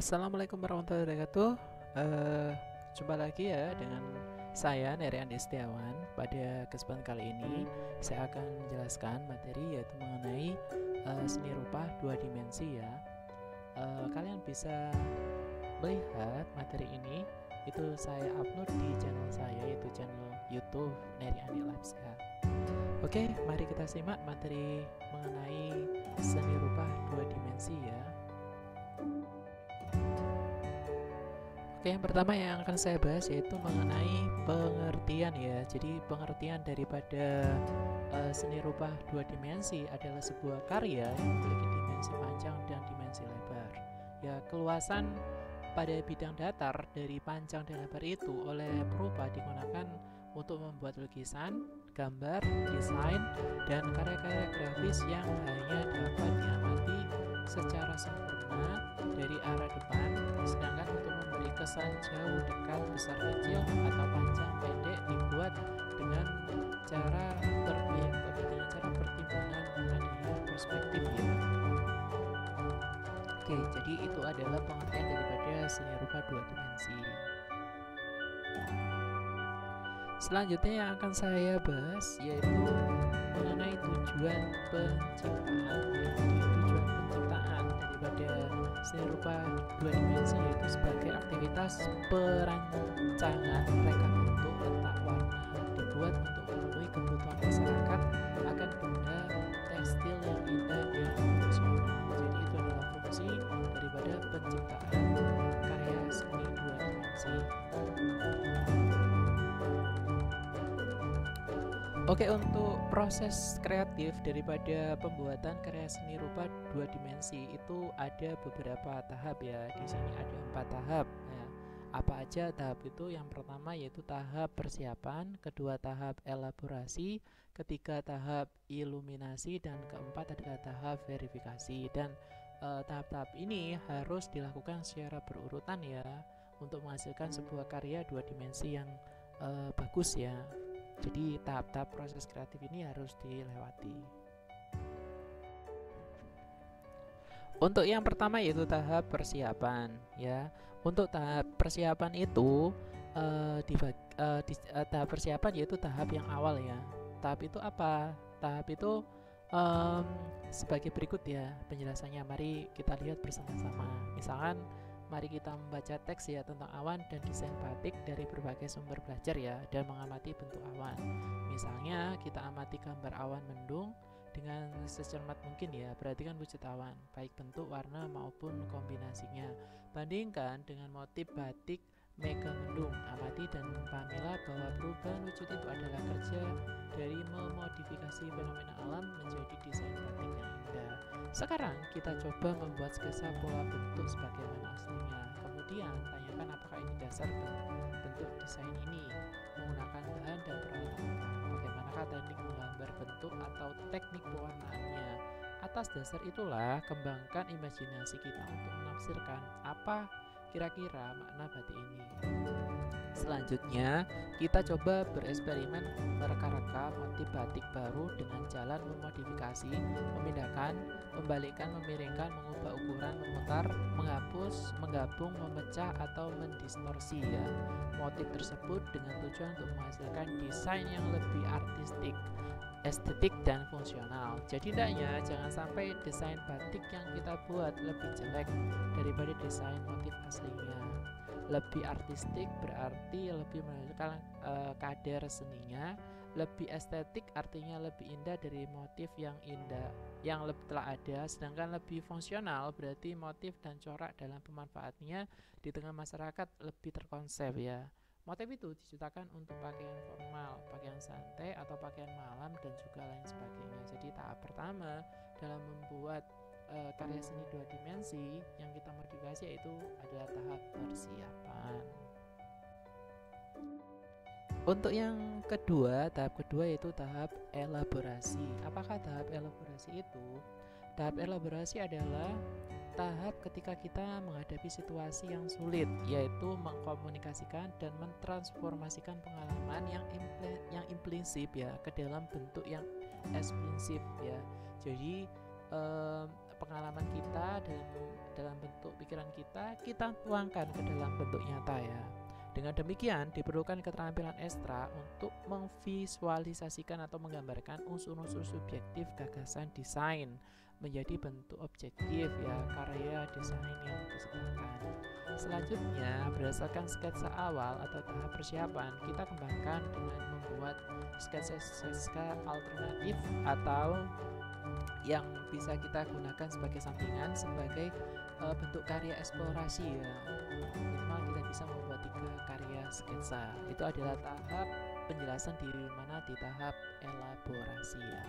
Assalamualaikum warahmatullahi wabarakatuh. Eh, Jumpa lagi ya dengan saya Nery Andi Setiawan. Pada kesempatan kali ini saya akan menjelaskan materi yaitu mengenai seni rupa dua dimensi ya. Kalian bisa melihat materi ini itu saya upload di channel saya yaitu channel YouTube Nery Andi Labs ya. Oke, mari kita simak materi mengenai seni rupa dua dimensi ya. Oke, yang pertama yang akan saya bahas yaitu mengenai pengertian ya. Jadi pengertian daripada seni rupa dua dimensi adalah sebuah karya yang memiliki dimensi panjang dan dimensi lebar. Ya, keluasan pada bidang datar dari panjang dan lebar itu oleh perupa digunakan untuk membuat lukisan, gambar, desain, dan karya-karya grafis yang hanya dapat diamati secara sempurna dari arah depan, sedangkan untuk memberi kesan jauh, dekat, besar, kecil, atau panjang, pendek dibuat dengan cara pertimbangan adanya perspektif ya. Oke, jadi itu adalah pengertian daripada seni rupa dua dimensi. Selanjutnya yang akan saya bahas yaitu mengenai tujuan penciptaan. Jadi tujuan penciptaan daripada seni rupa dua dimensi yaitu sebagai aktivitas perancangan reka bentuk, letak warna, dibuat untuk memenuhi kebutuhan masyarakat akan benda tekstil yang indah dan fungsional. Jadi itu adalah fungsi daripada penciptaan karya seni dua dimensi. Oke, untuk proses kreatif daripada pembuatan karya seni rupa dua dimensi itu ada beberapa tahap ya. Di sini ada 4 tahap. Nah, apa aja tahap itu? Yang pertama yaitu tahap persiapan, kedua tahap elaborasi, ketiga tahap iluminasi, dan keempat adalah tahap verifikasi. Dan tahap-tahap ini harus dilakukan secara berurutan ya untuk menghasilkan sebuah karya dua dimensi yang bagus ya. Jadi tahap-tahap proses kreatif ini harus dilewati. Untuk yang pertama yaitu tahap persiapan ya. Untuk tahap persiapan itu tahap persiapan yaitu tahap yang awal ya. Tahap itu apa? Tahap itu um, sebagai berikut ya penjelasannya. Mari kita lihat bersama-sama. Misalkan mari kita membaca teks ya tentang awan dan desain batik dari berbagai sumber belajar ya, dan mengamati bentuk awan. Misalnya kita amati gambar awan mendung dengan secermat mungkin ya, perhatikan wujud awan, baik bentuk, warna maupun kombinasinya. Bandingkan dengan motif batik mega mendung, amati dan pahamilah bahwa perubahan wujud itu adalah kerja dari memodifikasi fenomena alam menjadi desain batik yang indah. Sekarang kita coba membuat sketsa pola bentuk sebagaimana aslinya. Kemudian tanyakan apakah ini dasar bentuk desain ini, menggunakan bahan dan peralatan apa, bagaimanakah teknik menggambar bentuk atau teknik pewarnaannya. Atas dasar itulah kembangkan imajinasi kita untuk menafsirkan apa kira-kira makna batik ini. Selanjutnya, kita coba bereksperimen mereka-reka motif batik baru dengan jalan memodifikasi, memindahkan, membalikkan, memiringkan, mengubah ukuran, memutar, menghapus, menggabung, memecah, atau mendistorsi ya motif tersebut dengan tujuan untuk menghasilkan desain yang lebih artistik, estetik, dan fungsional. Jadi tidaknya jangan sampai desain batik yang kita buat lebih jelek daripada desain motif aslinya. Lebih artistik berarti lebih menunjukkan kadar seninya, lebih estetik artinya lebih indah dari motif yang indah yang telah ada, sedangkan lebih fungsional berarti motif dan corak dalam pemanfaatannya di tengah masyarakat lebih terkonsep ya. Motif itu diciptakan untuk pakaian formal, pakaian santai, atau pakaian malam, dan juga lain sebagainya. Jadi tahap pertama dalam membuat karya seni dua dimensi yang kita modifikasi yaitu adalah tahap persiapan. Untuk yang kedua, tahap kedua yaitu tahap elaborasi. Apakah tahap elaborasi itu? Tahap elaborasi adalah tahap ketika kita menghadapi situasi yang sulit, yaitu mengkomunikasikan dan mentransformasikan pengalaman yang implisit ya ke dalam bentuk yang eksplisit ya. Jadi pengalaman kita dalam bentuk pikiran kita tuangkan ke dalam bentuk nyata ya. Dengan demikian, diperlukan keterampilan ekstra untuk memvisualisasikan atau menggambarkan unsur-unsur subjektif gagasan desain menjadi bentuk objektif ya, karya desain yang diciptakan. Selanjutnya, berdasarkan sketsa awal atau tahap persiapan, kita kembangkan dengan membuat sketsa alternatif atau yang bisa kita gunakan sebagai sampingan sebagai bentuk karya eksplorasi ya. Minimal kita bisa membuat 3 karya sketsa. Itu adalah tahap penjelasan di mana di tahap elaborasi ya.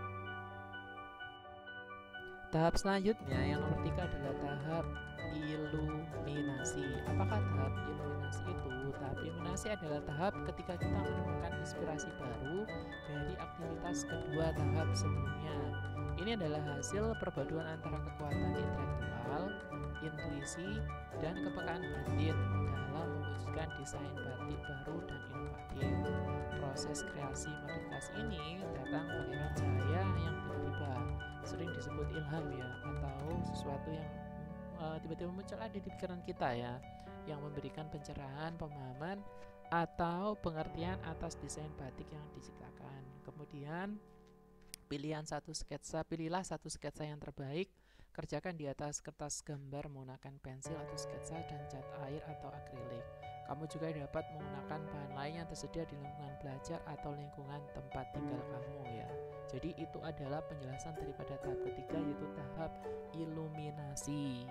Tahap selanjutnya yang nomor 3 adalah tahap iluminasi. Apakah tahap iluminasi itu? Tahap iluminasi adalah tahap ketika kita menemukan inspirasi baru dari aktivitas kedua tahap sebelumnya. Ini adalah hasil perpaduan antara kekuatan intelektual, intuisi, dan kepekaan batin dalam mewujudkan desain batik baru dan inovatif. Proses kreasi modifikasi ini datang bagaikan cahaya yang tiba-tiba, sering disebut ilham ya, atau sesuatu yang tiba-tiba muncul ada di pikiran kita ya, yang memberikan pencerahan, pemahaman, atau pengertian atas desain batik yang diciptakan. Kemudian pilihlah satu sketsa yang terbaik, kerjakan di atas kertas gambar menggunakan pensil atau sketsa dan cat air atau akrilik. Kamu juga dapat menggunakan bahan lain yang tersedia di lingkungan belajar atau lingkungan tempat tinggal kamu ya. Jadi itu adalah penjelasan daripada tahap ketiga, yaitu tahap iluminasi.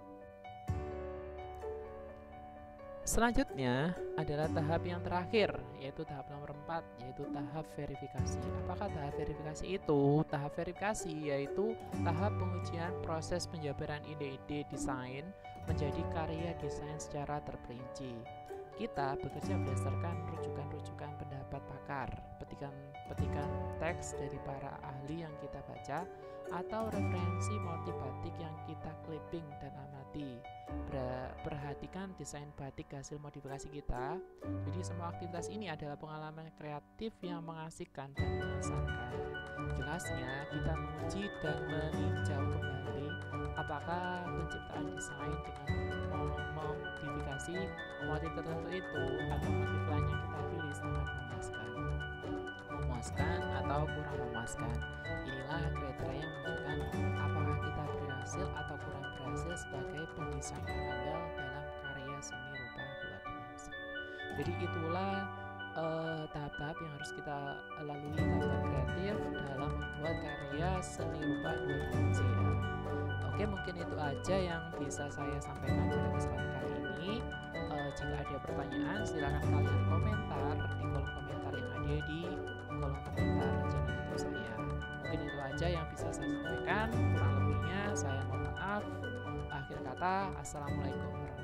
Selanjutnya adalah tahap yang terakhir, yaitu tahap nomor 4, yaitu tahap verifikasi. Apakah tahap verifikasi itu? Tahap verifikasi yaitu tahap pengujian proses penjabaran ide-ide desain menjadi karya desain secara terperinci. Kita bekerja berdasarkan rujukan-rujukan pendapat pakar, petikan teks dari para ahli yang kita baca, atau referensi motif batik yang kita clipping dan amati. Perhatikan desain batik hasil modifikasi kita. Jadi semua aktivitas ini adalah pengalaman kreatif yang mengasihkan dan mengesankan. Jelasnya kita menguji dan meninjau kembali apakah penciptaan desain dengan memodifikasi motif tertentu itu atau motif lain yang kita pilih sangat memuaskan atau kurang memuaskan. Inilah kriteria yang menunjukkan apakah kita berhasil atau kurang berhasil sebagai pendesain yang handal dalam karya seni rupa 2 dimensi. Jadi itulah tahap-tahap yang harus kita lalui, tahap kreatif dalam membuat karya seni rupa 2 dimensi ya. Oke, mungkin itu aja yang bisa saya sampaikan pada kesempatan kali ini. Jika ada pertanyaan silakan kalian komentar di kolom komentar yang ada di kolom komentar channel YouTube saya. Mungkin itu aja yang bisa saya sampaikan, kurang lebihnya saya mohon maaf. Akhir kata, assalamualaikum warahmatullahi wabarakatuh.